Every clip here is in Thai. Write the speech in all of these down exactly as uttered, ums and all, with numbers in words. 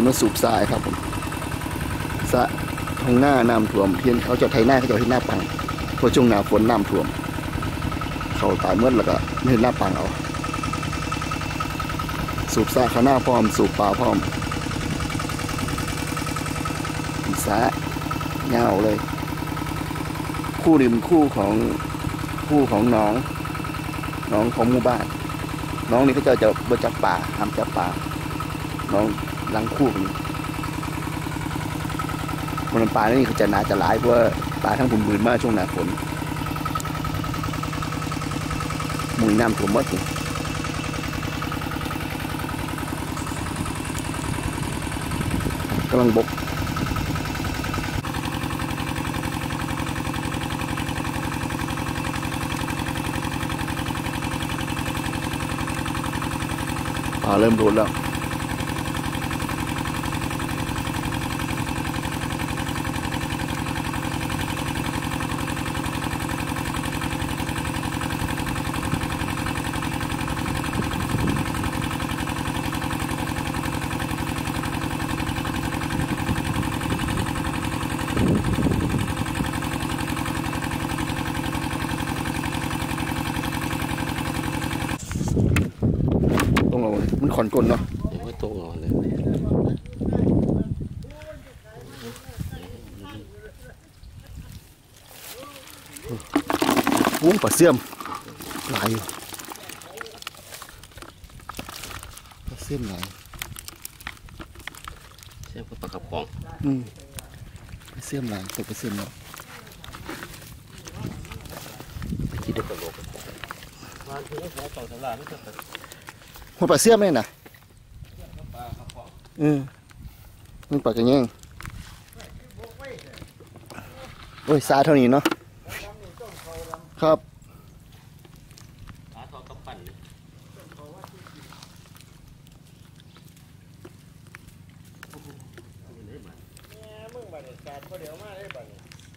นี้มาสูบทรายครับผมสะทางหน้าน้ำท่วมเพียนเขาจะไถหน้าเขาจะเห็นหน้าปังพอช่วงหน้าฝนน้ำท่วมเขาตายเมื่อแล้วก็ไม่เห็นหน้าปังเอาสูบทรายเขาหน้าพร้อมสูบปลาพร้อมสะเงาเลยคู่นี้เป็นคู่ของคู่ของน้องน้องของหมู่บ้านน้องนี่เขาจะจะบจับป่าทำจับป่าน้องลังคู่กันมันปลานี่เขาจะหนาจะหลายเพราะว่าปลาทั้งบุญบืนมากช่วงหน้าฝนมุยน้ำท่วมหมดเลยกำลังบกปลาเริ่มโดนแล้วต้องเอามันขอนกลนเนาะเดี๋ยวตรงเอาเลยวุ้งปลาเสื่อมหลายอยู่ปลาเสื่อมหลายเสื่อมกับปลากระป๋องอืมปลาเสื่อมหลายตัวปลาเสื่อมเนาะคิดได้ตลกมาถึงหัวต่อสลาไม่ต้องหัวปลาเสื่อมเลยนะอืมมันปลากระแยงโอ้ยซาเท่านี้เนาะครับหาทอดกระปั่นมึงบัดศาสตร์ก็เดี๋ยวมาได้บัด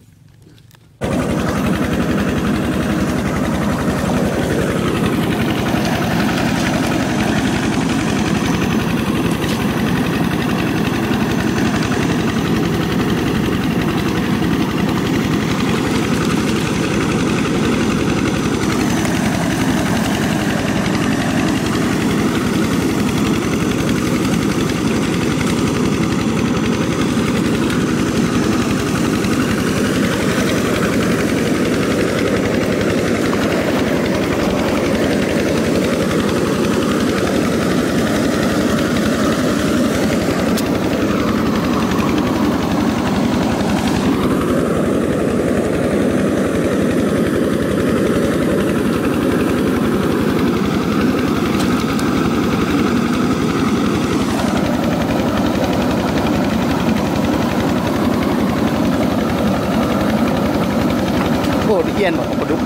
โอ้ดิเย็นบอกปลาดุก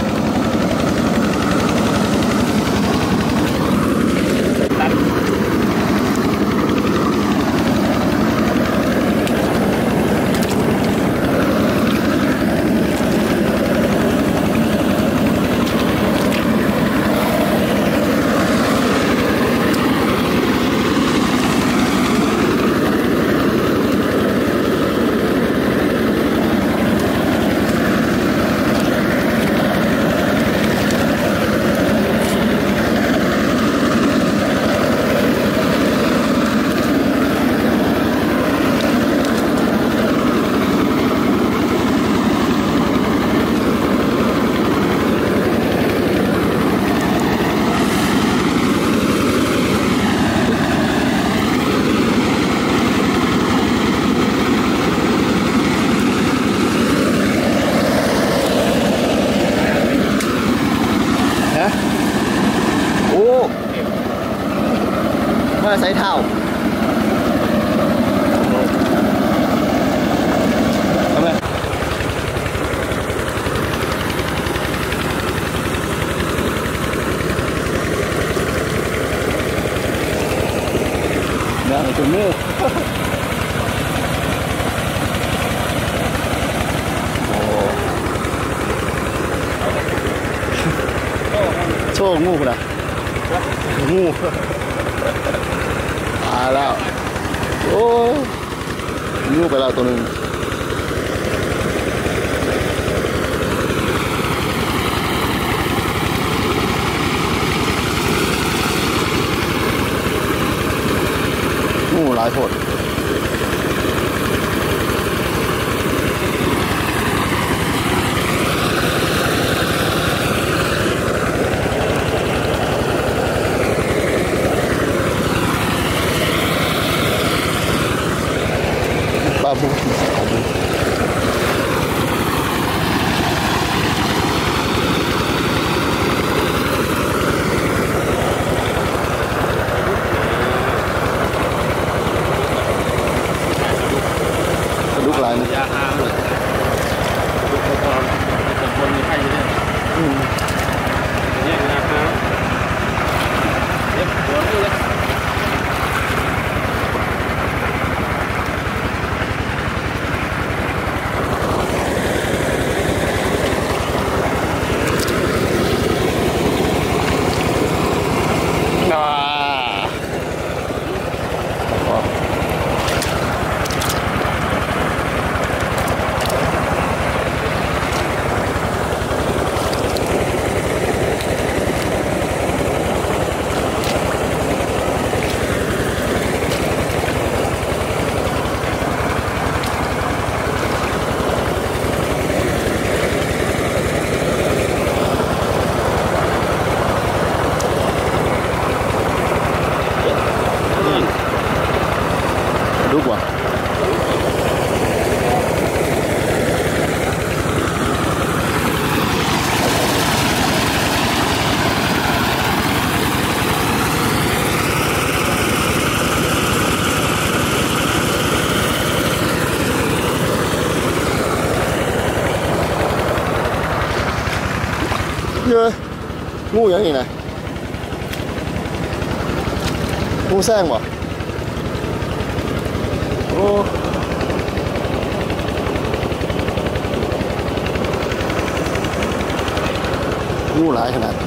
ตัดมาใส่เท้าทำไมเนี่ยไอ้ตัวมือโชว์งูนะงูตายแล้วโอ้โอ้ยูไปแล้วตัวหนึ่งงูหลายโพดปลาบูลูกหลายนะยาหางเลยลูกตอนแต่คนมีไข้อยู่เนี่ยเนี่ยยาหางเด็กหัวนี่เลยลูกว่ะเยอะงูอย่างนี้นะงูแซงวะโอ้งูหลายขนาด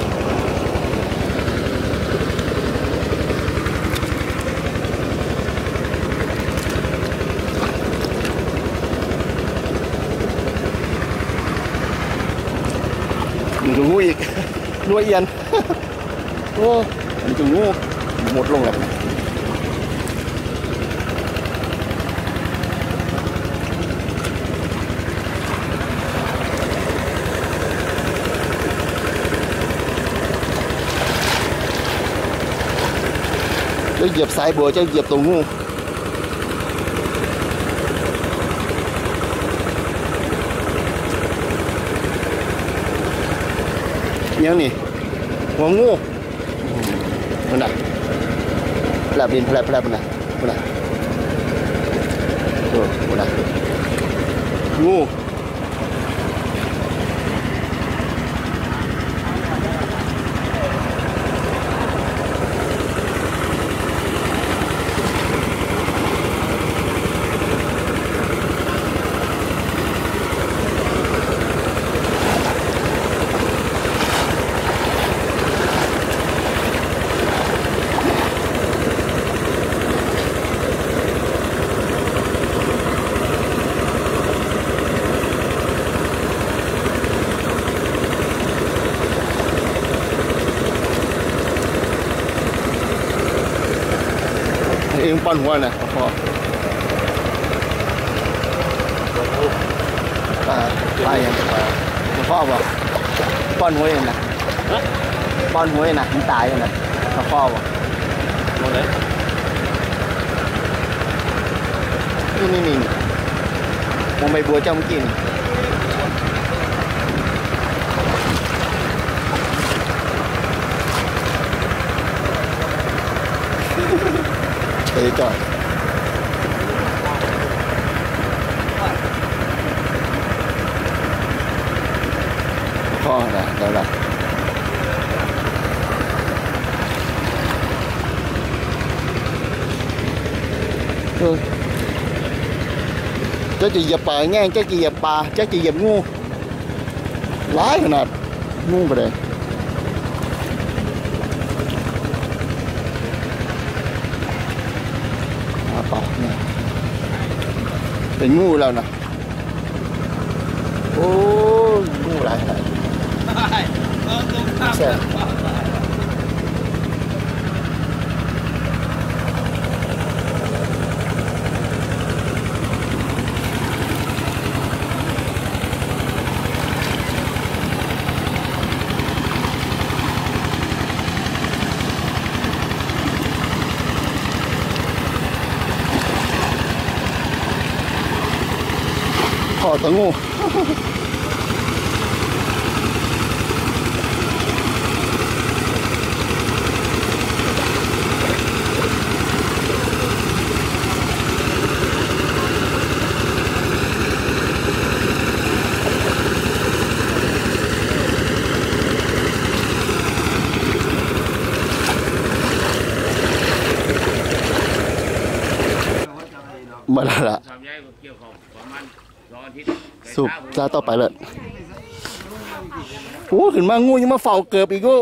มีตัวงูอีกรัวเอียนโอ้มีตัวงูหมดลงแล้วจะเหยียบสายบัวจะเหยียบตัวงูยังนี่หัวงูมันน่ะแผลบดินแผลบแผลบมันน่ะมันน่ะโอ้มันน่ะงูเองปั้นหัวน่ะพ่อปลาปลาอย่างปลาพ่อบอกป้อนหัวเองนะป้อนหัวเองนะมันตายเลยนะพ่อบอกหมดเลยนี่นี่นี่มองใบบัวเจ้าเมื่อกี้นี่ไปจอดพ่อนะเดี๋ยวละเออจะจะเหยียบปลาแง่จะจะเหยียบปลาจะจะเหยียบงูร้ายขนาดงูไปเลยมาต่อเนี่ยเป็นงูแล้วนะโอ้งูหลายหลายแซ่บขอตัวงูมาแล้วล่ะสุกจ้าต่อไปเลยโอ้ขึ้นมางูยังมาเฝ้าเกือบอีกโอ้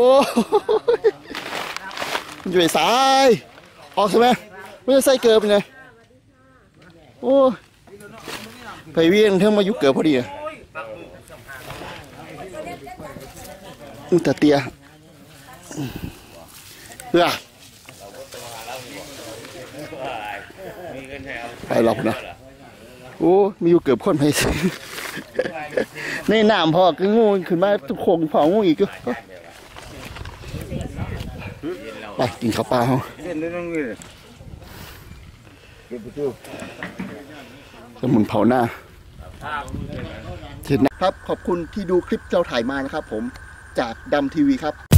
อยู่ไอ้สายออกใช่ไหมไม่ใช่ใส่เกือบไงโอ้ไปเวียนเท่ามายุเกือบพอดีอ่ะอุตเตียเฮ้ยไปหลบนะโอ้มีอยู่เกือบคนไปในน้ำพอก็งูขึ้นมาทุกโขงพองูอีกก็ไปกินข้าวปลาเขาสมุนเผาหน้าเห็นนะครับขอบคุณที่ดูคลิปเราถ่ายมานะครับผมจากดำทีวีครับ